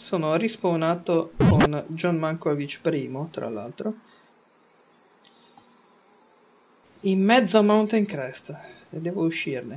Sono rispawnato con John Mankovic primo, tra l'altro, in mezzo a Mountain Crest e devo uscirne.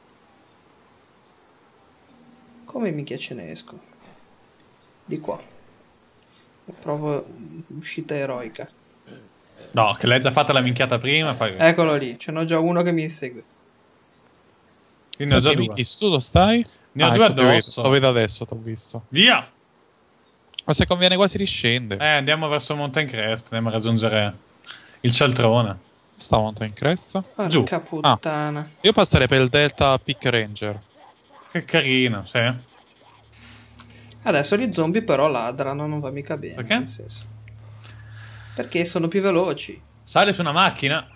Come minchia ce ne esco? Di qua. E provo uscita eroica. No, che l'hai già fatta la minchiata prima. Poi... Eccolo lì, ce n'ho già uno che mi segue. Quindi ne ho già due. Michi, tu dove stai? Ne ho due addosso. Lo vedo adesso, t'ho visto. Via! Ma se conviene quasi riscendere. Andiamo verso Mountain Crest. Andiamo a raggiungere il cialtrone. Sta Mountain Crest? Giù. Porca puttana. Io passerei per il Delta Peak Ranger. Che carino, sì. Adesso gli zombie però ladrano, non va mica bene. Perché? Nel senso. Perché sono più veloci. Sale su una macchina.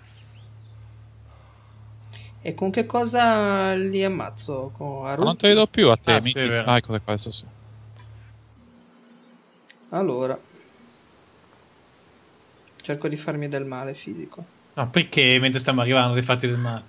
E con che cosa li ammazzo? Con Ma non te li do più a te, Ah, sì, Michi. è vero. Ah, ecco qua, adesso sì. Allora. Cerco di farmi del male fisico. No, perché mentre stiamo arrivando dei fatti del male?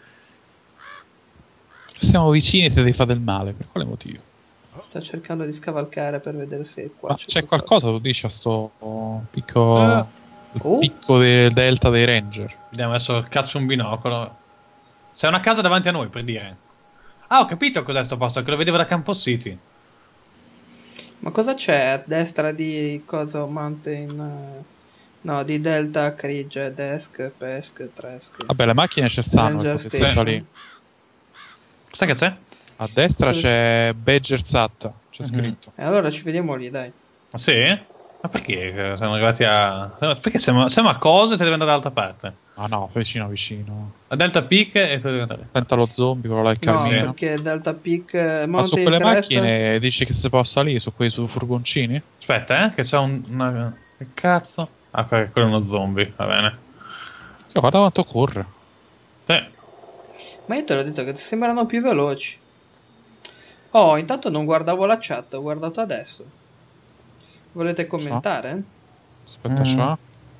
Siamo vicini e te devi fare del male. Per quale motivo? Sto cercando di scavalcare per vedere se qua Ma c'è qualcosa, tu dici, a sto picco... Oh. picco del Delta dei Ranger. Vediamo adesso, cazzo un binocolo. C'è una casa davanti a noi, per dire. Ah, ho capito cos'è sto posto, che lo vedevo da Campos City. Ma cosa c'è a destra di cosa Mountain? No, di Delta, Cridge, Desk, Pesc, Tresk. Vabbè, le macchine ci stanno, Ranger potete Station. salire. Sai che c'è? A destra Cosa c'è Badgersat, c'è scritto. E allora ci vediamo lì, dai. Ma sì? Ma perché siamo arrivati a... Perché siamo a cosa e te devi andare dall'altra parte? Ah no, vicino vicino. A Delta Peak e te devi andare. Attenta allo zombie, quello là il No, casino. perché Delta Peak, Ma su Mountain quelle Crest... macchine dici che si può salire su quei su furgoncini? Aspetta, che c'è una... Che cazzo? Ah, quello è uno zombie, va bene. Guarda quanto corre. Sì. Ma io te l'ho detto che sembrano più veloci. Oh, intanto non guardavo la chat, ho guardato adesso. Volete commentare? Aspetta, c'ha.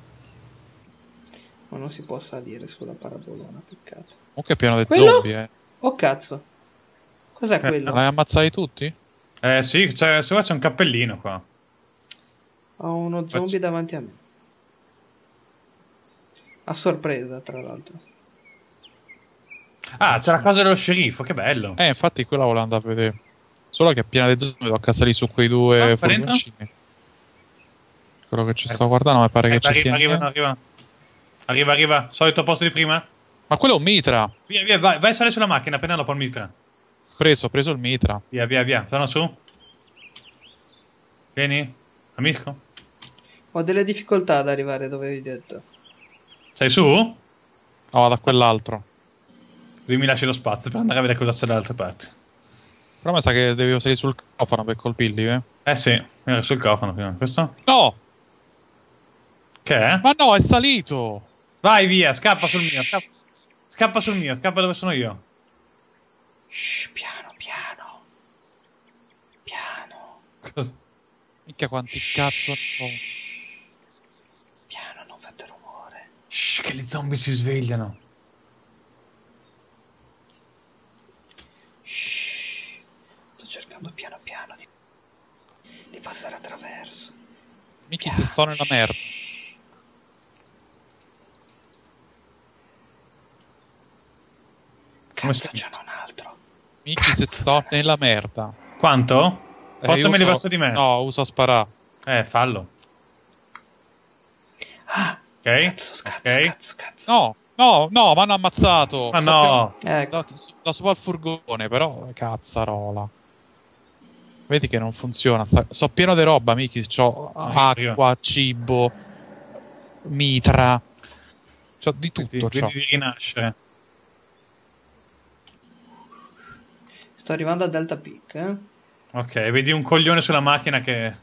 Ma non si può salire sulla parabolona, peccato. Comunque è pieno di Quello? zombie, eh. Oh cazzo. Cos'è quello? L'hai ammazzati tutti? Sì, c'è un cappellino qua. Ho uno zombie davanti a me. A sorpresa, tra l'altro. Ah, c'è la casa dello sceriffo, che bello. Infatti quella volevo andare a vedere. Solo che è piena di zombie, tocca salire su quei due qua dentro? furgoncini. Quello che ci sto guardando mi pare che ci sia. Arriva. Solito posto di prima? Ma quello è un mitra. Via, vai a salire sulla macchina, appena dopo il mitra. Preso il mitra. Via. Sono su. Vieni, amico. Ho delle difficoltà ad arrivare dove vi ho detto. Sei su? No, vado a quell'altro. Lui mi lasci lo spazio per andare a vedere cosa c'è dalle altre parti. Però mi sa che devo salire sul cofano per colpirli, eh? Sì, ero sul cofano prima. Questo? No! Che è? Ma no, è salito! Vai via, scappa sul mio. Scappa sul mio, scappa dove sono io. Shh, piano. Minchia quanti cazzo sono. Piano, non fate rumore. Shh, che gli zombie si svegliano. Shh. Sto cercando piano di passare attraverso. Michi se sto nella merda. Cazzo, ce n'è un altro. Michi se sto nella merda. Quanto? Portameli verso di me. No, uso a sparare. Fallo. Ah, Ok? cazzo. No, mi hanno ammazzato. Ma no. Ecco. Da sopra al furgone, però cazzarola. Vedi che non funziona. So pieno di roba, Michi. C'ho acqua, cibo, mitra. C'ho di tutto. Vedi di rinascere. Sto arrivando a Delta Peak, Ok, vedi un coglione sulla macchina che...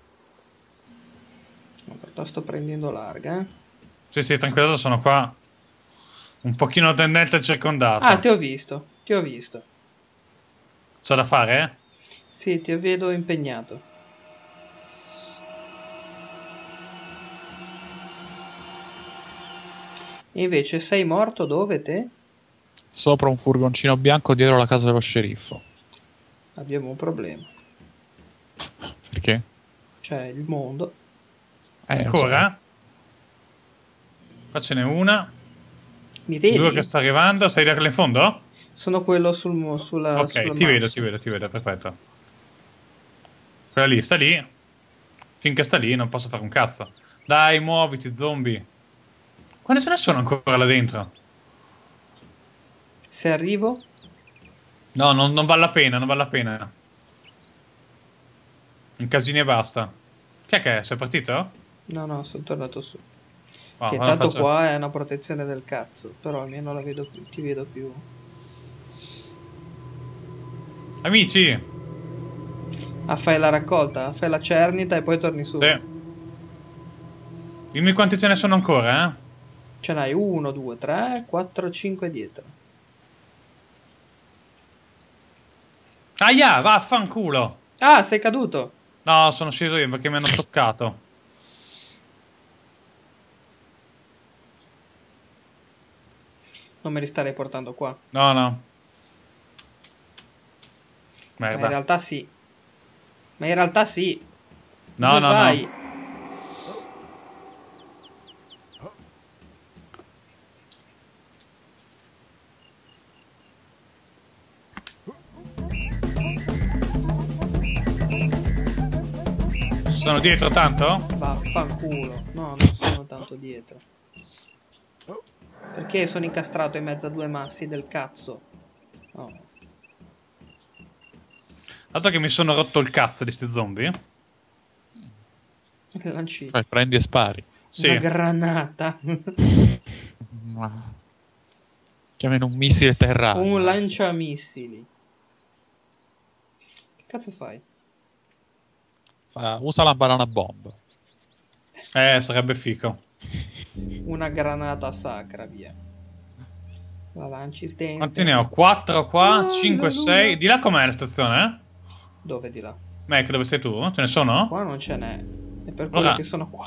La sto prendendo larga, Sì, tranquillo, sono qua. Un pochino tendente circondato. Ah, ti ho visto. C'è da fare, Sì, ti vedo impegnato. E invece sei morto dove te? Sopra un furgoncino bianco dietro la casa dello sceriffo. Abbiamo un problema. Perché? C'è il mondo. Ancora? Qua ce n'è una. Mi vedi? 2 che sta arrivando. Sei da là in fondo? Sono quello sulla Ok, sulla ti vedo, mouse. ti vedo, perfetto. Quella lì sta lì. Finché sta lì non posso fare un cazzo. Dai, muoviti, zombie. Quante ce ne sono ancora là dentro? Se arrivo? No, non vale la pena, non vale la pena. Un casino e basta. Chi è che è? Sei partito? No, sono tornato su. Oh, Che allora tanto qua è una protezione del cazzo. Però almeno la vedo più, ti vedo più. Amici! Ah, fai la raccolta? Fai la cernita e poi torni su. Sì. Dimmi quanti ce ne sono ancora, eh? Ce n'hai 1, 2, 3, 4, 5 dietro. Aia, vaffanculo! Ah, sei caduto! No, sono sceso io perché mi hanno toccato. Non me li starei portando qua. No, no. Ma in Merda. realtà sì. Ma in realtà sì. No, Dove no, vai? no. Sono dietro tanto? Vaffanculo. No, non sono tanto dietro. Perché sono incastrato in mezzo a due massi del cazzo? Oh. Dato che mi sono rotto il cazzo di sti zombie. Lanci Prendi e spari. Sì. una granata. Chiamano un missile terrano. Un lanciamissili. Che cazzo fai? Usa la banana bomb. Sarebbe fico. Una granata sacra, via. La lanci dentro. Quanti ne ho? 4 qua, Ah, 5, la luna. 6. Di là com'è la stazione? Dove di là? Mac, dove sei tu? Ce ne sono? Qua non ce n'è. È per quello Allora. che sono qua.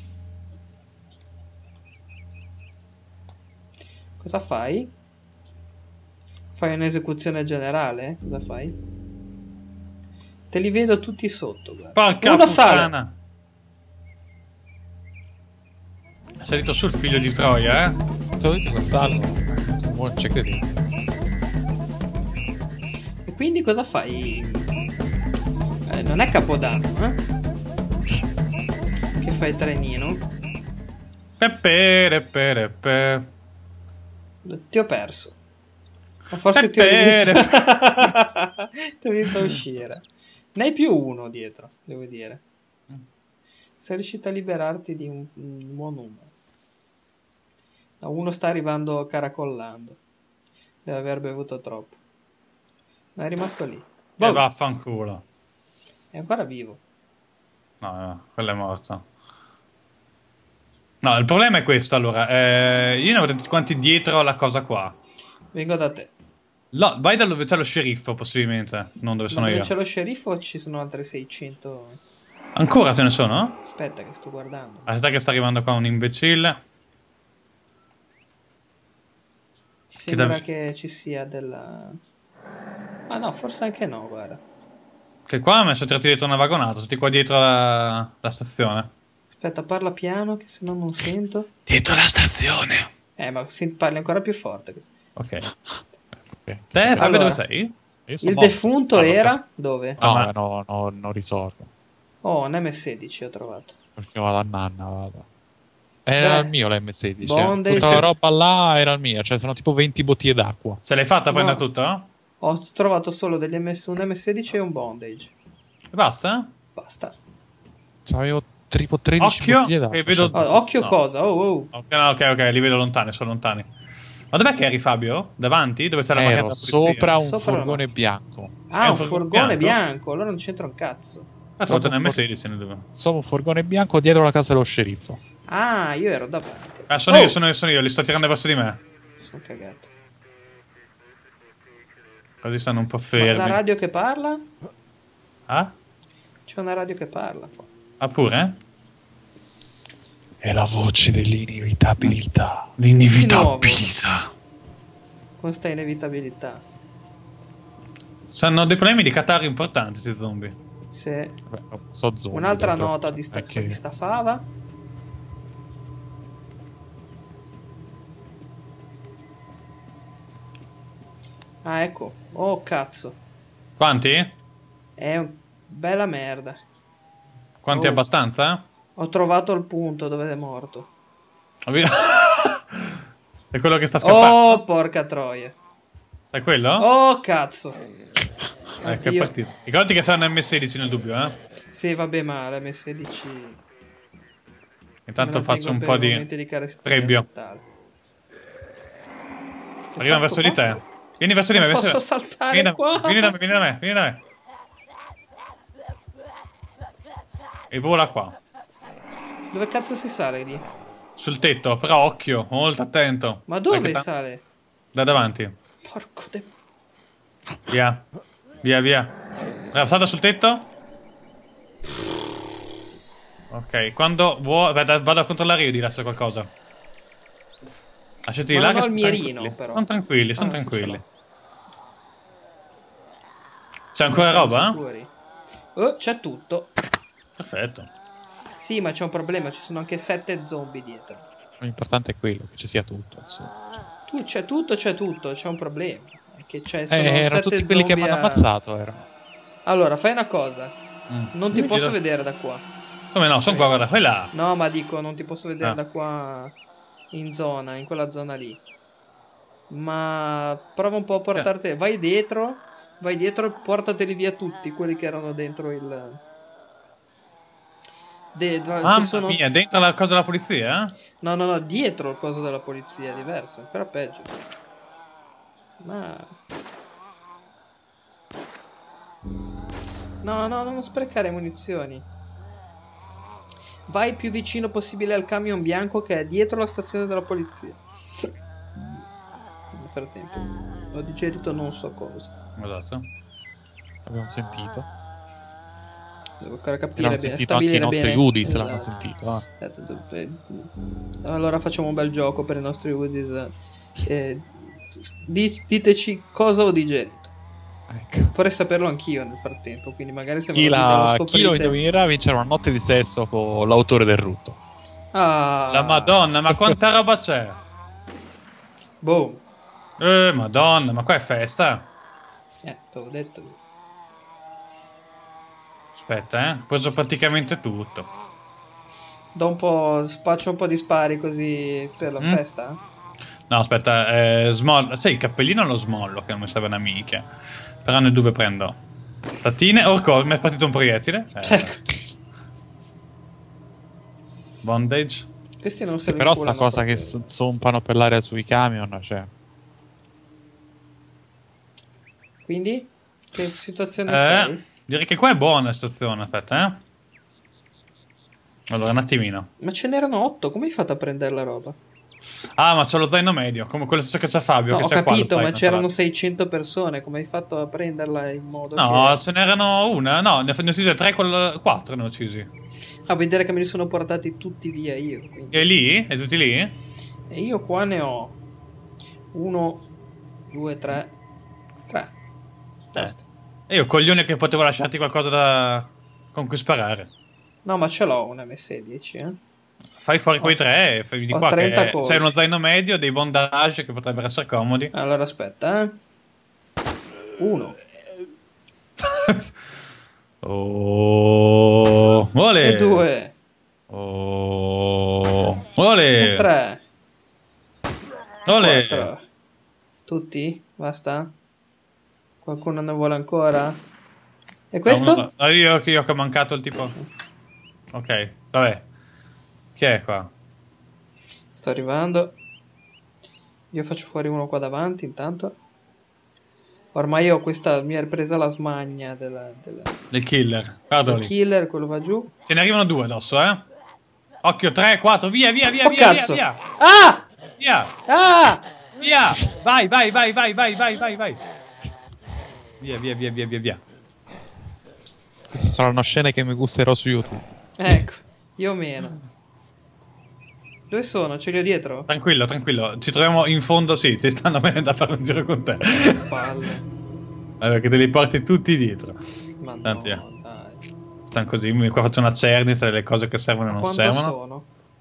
Cosa fai? Fai un'esecuzione generale? Cosa fai? Te li vedo tutti sotto, guarda. Porca Uno sale. puttana. È salito sul figlio di Troia, eh? Ti ho detto quest'anno. Non c'è credito. E quindi cosa fai? Non è Capodanno, eh? Che fai il trenino? Pepe. Ti ho perso. Ma forse ti ho rivisto. Ti ho visto uscire. Ne hai più uno dietro, devo dire. Sei riuscito a liberarti di un buon numero. No, uno sta arrivando caracollando. Deve aver bevuto troppo. Ma è rimasto lì. Boh, Vaffanculo. è ancora vivo. No, quello è morto. No, il problema è questo, allora. Io ne avrei tutti quanti dietro la cosa qua. Vengo da te. No, vai da dove c'è lo sceriffo, possibilmente. Non dove sono Ma dove io. c'è lo sceriffo o ci sono altre 600? Ancora ce ne sono? Aspetta che sto guardando. Aspetta che sta arrivando qua un imbecille. Mi sembra da- che ci sia della... Ah no, forse anche no, guarda. Che qua mi sono tirati dietro una vagonata, tutti qua dietro la stazione. Aspetta, parla piano che se no non sento. Dietro la stazione. Ma parli ancora più forte. Ok. Ok. Te, Fabio, Allora, dove sei? Io sono Il morto. defunto era? Dove? Ah, No, non risorgo. Oh, un M16 ho trovato. Perché vado a nanna, vado. Era Beh, il mio l'M16. bondage. Tutta la roba là era il mio. Cioè, sono tipo 20 bottiglie d'acqua. Ce l'hai fatta a No. prendere tutto? Ho trovato solo un M16 e un bondage. E basta? Basta. Cioè, avevo tipo 13 Occhio, bottiglie d'acqua. che vedo- Cioè, Oh, occhio No. cosa? Oh. Ok, no, ok, li vedo lontani, sono lontani. Ma dov'è che eri, Fabio? Davanti? Dove c'è la macchina ero della polizia? sopra un Sopra la furgone macchina. bianco. Ah, È un un furgone furgone bianco? bianco. Allora non c'entra un cazzo. Ha trovato un Dopo M16 ne dove? Sopra un furgone bianco dietro la casa dello sceriffo. Ah, io ero davanti. Sono Oh! io, li sto tirando verso di me. Sono cagato. Così stanno un po' Ma fermi. la radio che parla? Ah? C'è una radio che parla qua. Ah, pure? È la voce dell'inevitabilità. L'inevitabilità. Con sta inevitabilità. Sanno dei problemi di catarro importanti, questi zombie. Sì. Vabbè, so zombie, Un'altra però, nota di perché- sta fava. Ah, ecco. Oh, cazzo. Quanti? È un... bella merda. Quanti Oh. abbastanza? Ho trovato il punto dove è morto. È quello che sta scappando? Oh, porca troia. È quello? Oh, cazzo. Che è Oddio. partito. Ricordati che saranno M16 nel dubbio, eh? Sì, vabbè, ma l'M16... Intanto me la faccio tengo un per po' i di momenti carestia trebbio. totale. Se Arriva salto verso di qua? te. Vieni verso di me, Non verso posso di me. saltare Vieni da, qua. vieni da me, vieni da me, vieni da me. E vola qua. Dove cazzo si sale lì? Sul tetto, però occhio, molto attento. Ma dove Perché sale? da davanti. Porco de... Via. Via, via. Salta sul tetto. Ok, quando vuoi... Vado a controllare io di là se c'è qualcosa. Lasciati Ma là non che ho il sono mirino, tranquilli. però. Sono tranquilli, sono Ah, sì, ce tranquilli. l'ho. C'è ancora Siamo roba? sicuri? Oh, c'è tutto. Perfetto. Sì, ma c'è un problema, ci sono anche 7 zombie dietro. L'importante è quello, che ci sia tutto. Insomma. Tu c'è tutto, c'è un problema. È che sono Erano 7 tutti quelli che mi zombie hanno ammazzato. Erano. Allora, fai una cosa. Non ti posso Io- vedere da qua. Come no, sono qua, guarda, quella. No, ma dico, non ti posso vedere Ah. da qua in zona, in quella zona lì. Ma prova un po' a portarti. Vai dietro e portateli via tutti quelli che erano dentro il. Mamma che sono... mia, dentro la cosa della polizia? No, dietro il coso della polizia, è diverso, ancora peggio. Ma. No, non sprecare munizioni. Vai più vicino possibile al camion bianco che è dietro la stazione della polizia. Nel frattempo ho digerito non so cosa. Esatto. Abbiamo sentito. Devo ancora E capire l'hanno bene, sentito anche i stabilire nostri bene. Woodies, Esatto. l'hanno sentito. Allora facciamo un bel gioco per i nostri Woodies. Diteci cosa ho digerito. Ecco. Vorrei saperlo anch'io nel frattempo, quindi magari se Chi, me lo dite, lo chi lo scoprite. indovinerà vincerà una notte di sesso con l'autore del rutto. Ah, La madonna, ma quanta roba c'è? boom. Madonna, ma qua è festa. Te l'ho detto io. Aspetta, ho preso praticamente tutto. Do un po', spaccio un po' di spari così per la festa. No, aspetta, smollo. Sai, il cappellino lo smollo, che non mi serve una minchia. Però nel dove prendo? Tatine, orco, mi è partito un proiettile. Ecco. Bondage. Questi non Sì, se però ne sta inculano cosa che proprio. zompano per l'aria sui camion, cioè. Quindi? Che situazione sei? Direi che qua è buona la situazione, aspetta, Allora, un attimino. Ma ce n'erano 8, come hai fatto a prendere la roba? Ah, ma c'ho lo zaino medio, come quello stesso che c'è Fabio. No, che ho c'è qua, lo capito, ma zaino, c'erano tra 600 persone, come hai fatto a prenderla in modo l'altro. No, che... ce n'erano una. No, ne ho uccisi 3, 4 ne ho uccisi. A vedere che me li sono portati tutti via io. Quindi. E lì? E tutti lì? E io qua ne ho 1, 2, 3. 3. Basta. E io coglione che potevo lasciarti qualcosa da... con cui sparare. No, ma ce l'ho un M16, Fai fuori quei 3 e fai di ho qua 30 che colpi. sei uno zaino medio, dei bondage che potrebbero essere comodi. Allora aspetta, 1 Oh, ole. e 2 Oh, ole. e 3 Ole. 4. Tutti? Basta? Qualcuno ne vuole ancora? E questo? Io che ho mancato il tipo. Ok, vabbè. Chi è qua? Sto arrivando. Io faccio fuori uno qua davanti intanto. Ormai ho questa, mi è presa la smania Del killer. Guardalo del lì. killer, quello va giù. Ce ne arrivano 2 addosso, Occhio, 3, 4, via, via, via, Oh via, cazzo! via, Ah! via, Ah! via, vai, vai, vai, vai, vai, vai, vai, vai. Via, via, via, via, via, via. Queste saranno scene che mi gusterò su YouTube. Ecco, io meno. Dove sono? Ce li ho dietro? Tranquillo, tranquillo. Ci troviamo in fondo, sì, ci stanno bene da fare un giro con te. Palle. Allora, che te li porti tutti dietro. Ma no, Tanti, dai. facciamo così, qua faccio una cernita delle cose che servono e non Quanto servono. sono?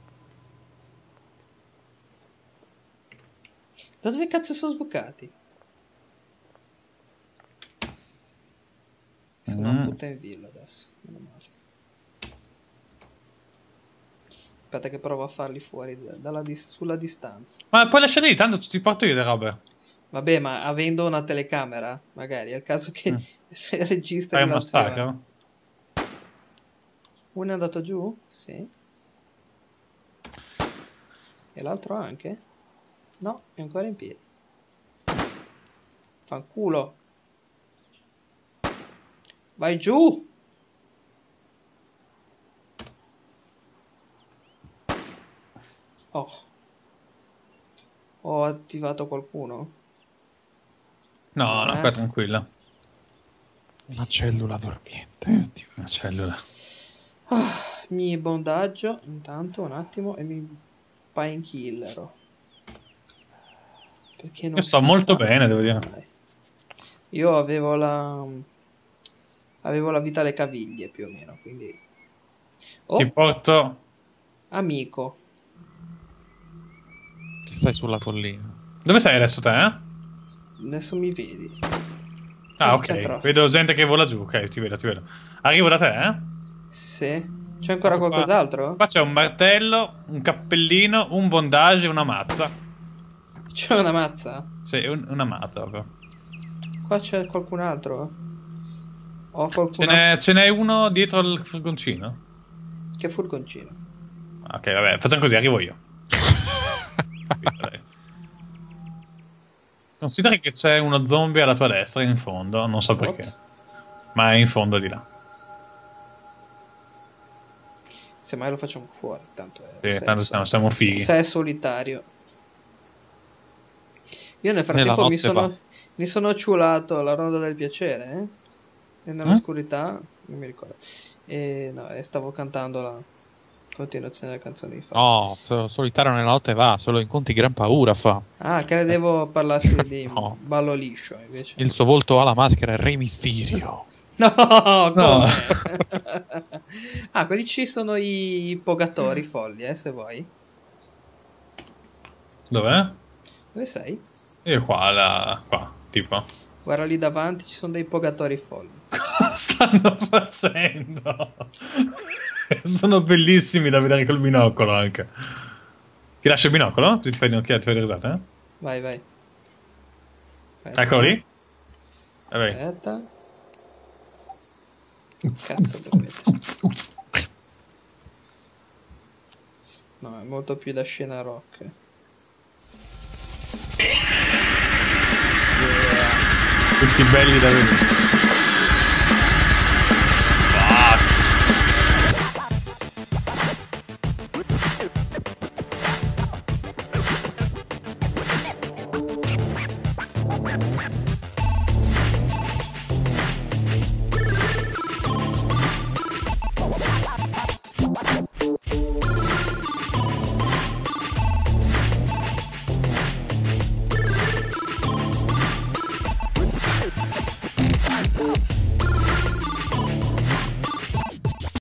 Da dove cazzo sono sbucati? Sono una puttana in villa adesso. Meno male. Aspetta che provo a farli fuori sulla distanza. Ma puoi lasciare lì, tanto ti porto io le robe. Vabbè, ma avendo una telecamera, magari è il caso che registri Fai un l'azione. massacro? Uno è andato giù? Sì. E l'altro anche? No, è ancora in piedi. Fanculo. Vai giù! Oh. Ho attivato qualcuno? No, no, qua tranquilla. Una cellula dormiente. Una cellula. Mi bondaggio intanto un attimo e mi painkiller. Perché non Io sto si molto sa bene, devo dire. mai. Io avevo la vita alle caviglie più o meno, quindi oh, Ti porto... amico. Che stai sulla collina. Dove sei adesso te? Adesso mi vedi. Ah, Porca ok. troia. Vedo gente che vola giù. Ok, ti vedo, ti vedo. Arrivo da te, eh? Sì. C'è ancora Qua- qualcos'altro? Qua c'è un martello, un cappellino, un bondage e una mazza. C'è una mazza? Sì, una mazza proprio. Qua c'è qualcun altro? Ho qualcun altro? Ce n'è uno dietro al furgoncino? Che furgoncino? Ok, vabbè, facciamo così, arrivo io. Considera che c'è uno zombie alla tua destra in fondo, non so perché. Ma è in fondo di là. Semmai lo facciamo fuori, tanto è Sì, tanto siamo fighi. se è solitario. Io nel frattempo mi sono ciulato la ronda del piacere, E nell'oscurità, non mi ricordo. E no, stavo cantando la continuazione della canzone di Fa. No, solitario nella notte va, se lo incontri gran paura fa. Ah, credevo parlassi di No. ballo liscio, invece. Il suo volto ha la maschera, è Re Mysterio. No, No. come? Ah, quelli ci sono i pogatori folli, se vuoi. Dov'è? Dove sei? Io qua, qua, tipo. Guarda lì davanti, ci sono dei pogatori folli. Cosa stanno facendo? Sono bellissimi da vedere col binocolo anche. Ti lascio il binocolo? Così ti fai le risate, eh? Vai, vai. Aspetta. Eccolo lì. Vabbè. Aspetta. Cazzo, veramente. No, è molto più da scena rock. Tutti belli da vedere. Fuck.